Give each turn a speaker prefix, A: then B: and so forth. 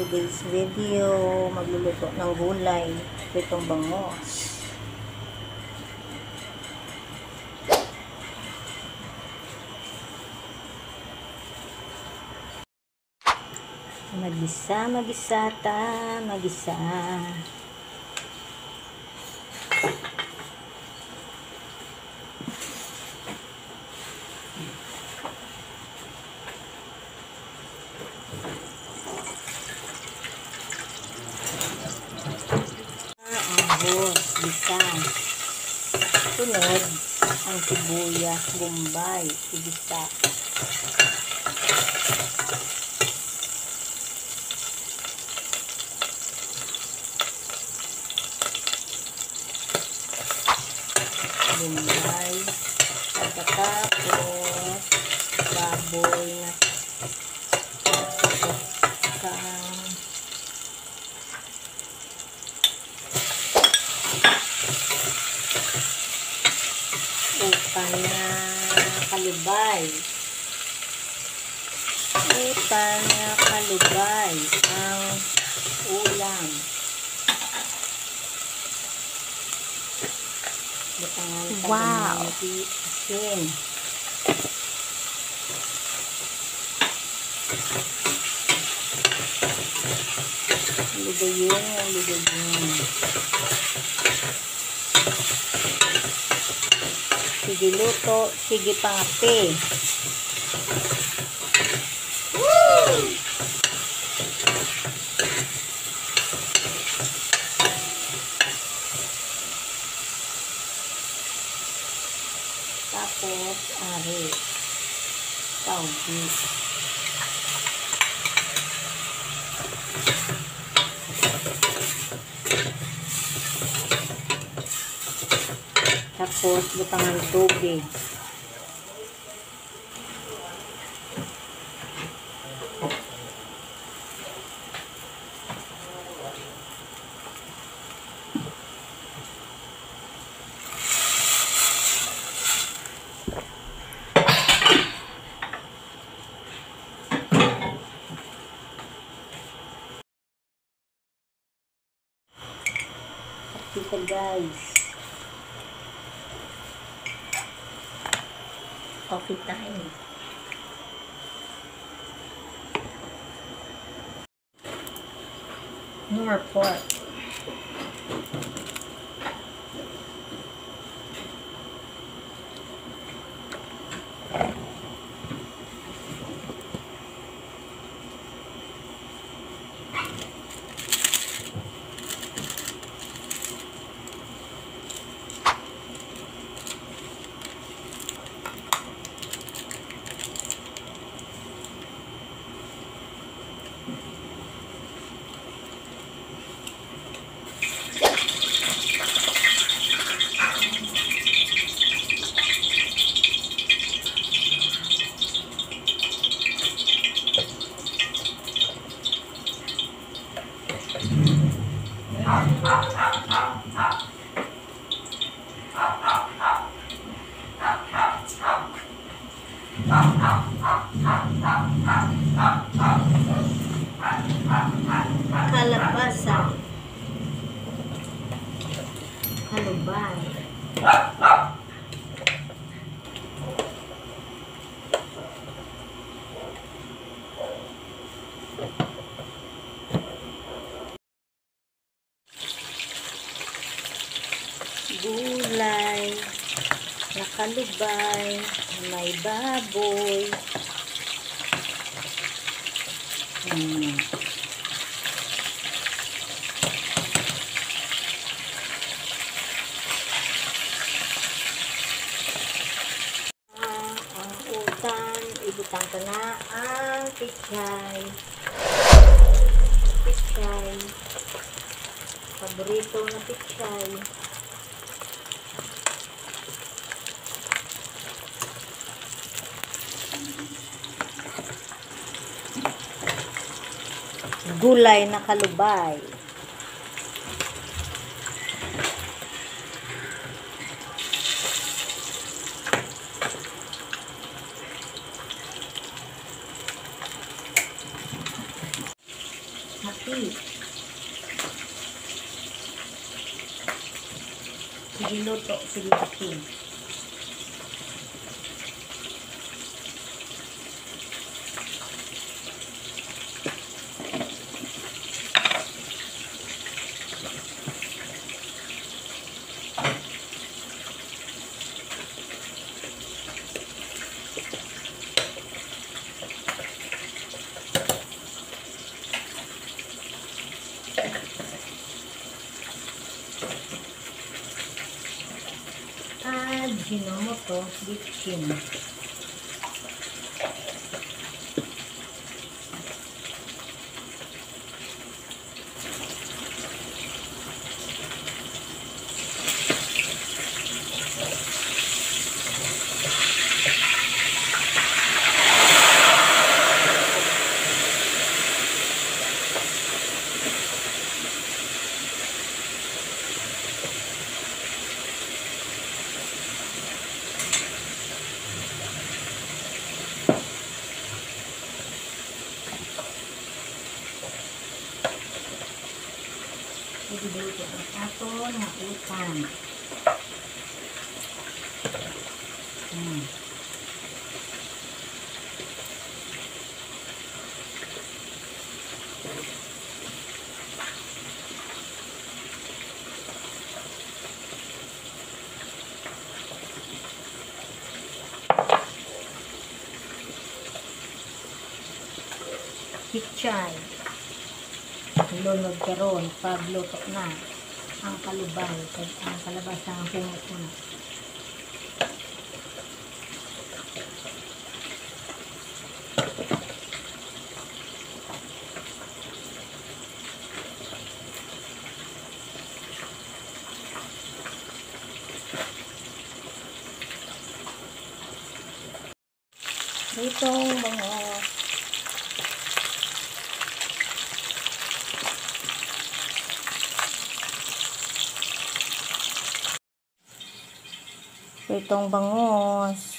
A: today's video, magluluto ng gulay, itong bangos. Magisa ta, magisa. Gisa. Sunod, ang sibuyas, bombay, igisa. Bombay. Pagkatapos, baboy na upan na kalubay. Upan na kalubay ang ulam. Wow! Asin. Lugayin. Sige luto, sige pangapi. Tapos, ari. Tawgi. Tapos, butang ng tubig. Ito guys. Coffee time. More pork. Kalabasa. Kalubay. Gulay, nakalubay, may baboy. Ang utan, ibutang ka na ang pichay. Pichay. Paborito na pichay. Gulay na kalubay. Sige luto, sige akin. Ajinomoto bitchin. Iluto ang aton nga utan. Pichay. Lunod karon pagluto na ang kalubay kag ang kalabas ng humot na. Itong bangos. Itong bangos.